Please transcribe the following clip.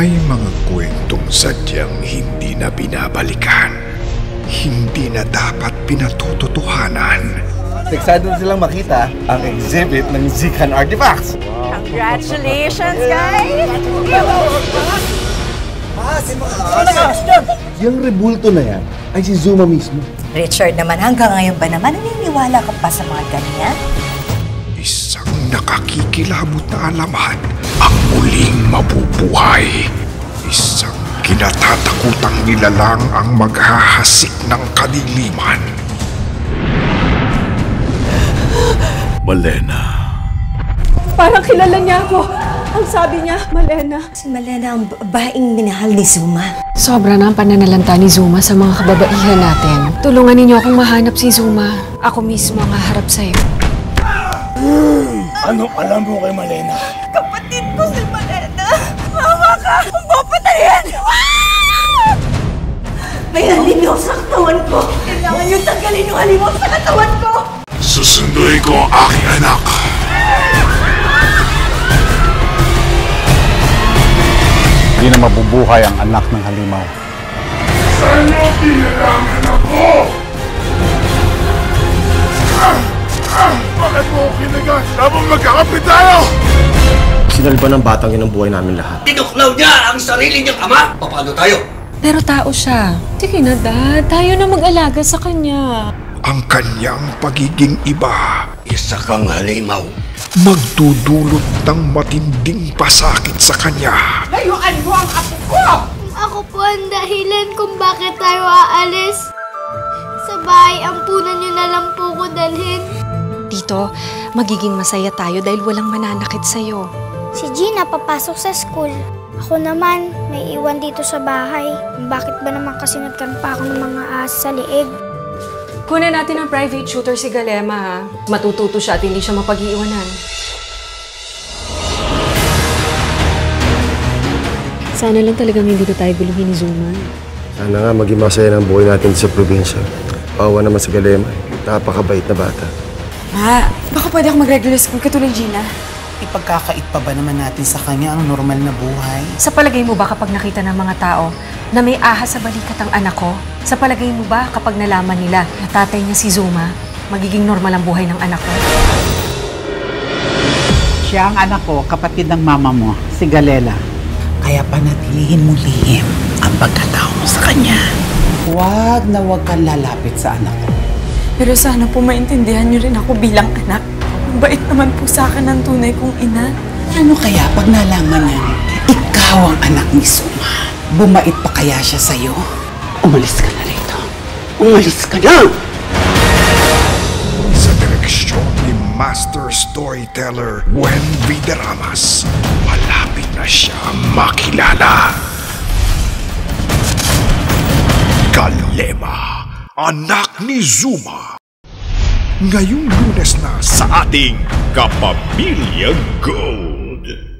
May mga kwentong sadyang hindi na binabalikan. Hindi na dapat pinatututuhanan. Eksado silang makita ang exhibit ng Zikan Artifacts. Congratulations, guys! Yung rebulto na yan ay si Zuma mismo. Richard naman, hanggang ngayon ba naman naniniwala ka pa sa mga ganyan? Isang nakakikilabot na alamat ang muling mabubuhay. Isang kinatatakutang nilalang ang maghahasik ng kadiliman. Malena. Parang kilala niya ako. Ang sabi niya, Malena. Si Malena ang babaeng minahal ni Zuma. Sobra na ang pananalanta ni Zuma sa mga kababaihan natin. Tulungan ninyo akong mahanap si Zuma. Ako mismo ang haharap sa'yo. Anong alam mo kay Malena? Kapatid ko si Malena! Mama ka! Ang papatayin! May halimaw sa katawan ko! Kailangan yung tanggalin yung halimaw sa katawan ko! Susunduin ko ang aking anak. Hindi na mabubuhay ang anak ng halimaw. Sana tinarangan ako! Bakit mo ako kinagat? Habang magkakapit tayo! Sinalba ng batang yun ang buhay namin lahat. Tinuklaw niya ang sarili niyang ama! Paano tayo? Pero tao siya. Sige na, Dad. Tayo na mag-alaga sa kanya. Ang kanyang pagiging iba Isa kang halimaw. magdudulot ng matinding pasakit sa kanya. Layuan mo ang apo ko! Ako po ang dahilan kung bakit tayo aalis. Sa bahay, ampunan niyo na lang po ko dalhin. Tito, magiging masaya tayo dahil walang mananakit sa'yo. Si Gina papasok sa school. Ako naman, may iwan dito sa bahay. Bakit ba naman kasi nagkaroon pa ako ng mga ahas sa liig? Kunin natin ang private shooter si Galema, ha? Matututo siya at hindi siya mapag-iiwanan. Sana lang talagang hindi na tayo guluhin ni Zuma. Sana nga maging masaya ng buhay natin sa probinsya. Pawa naman sa Galema. Napakabait na bata. Ma, baka pwede ako mag-regular school katulad Gina? Ipagkakait pa ba naman natin sa kanya ang normal na buhay? Sa palagay mo ba kapag nakita ng mga tao na may ahas sa balikat ang anak ko? Sa palagay mo ba kapag nalaman nila na tatay niya si Zuma, magiging normal ang buhay ng anak ko? Siya ang anak ko, kapatid ng mama mo, si Galela. Kaya panatilihin mo lihim ang pagkatao mo sa kanya. Huwag na huwag kang lalapit sa anak ko. Pero sana po maintindihan niyo rin ako bilang anak. Bait naman po sa akin ang tunay kong ina. Ano kaya pag nalaman niya, ikaw ang anak ni Zuma? Bumait pa kaya siya sa'yo? Umalis ka na rito. Umalis ka na! Sa direksyon ni Master Storyteller Gwen Vidaramas, malapit na siyang makilala. Galema, anak ni Zuma. Ngayong Lunes na sa ating Kapamilya Gold.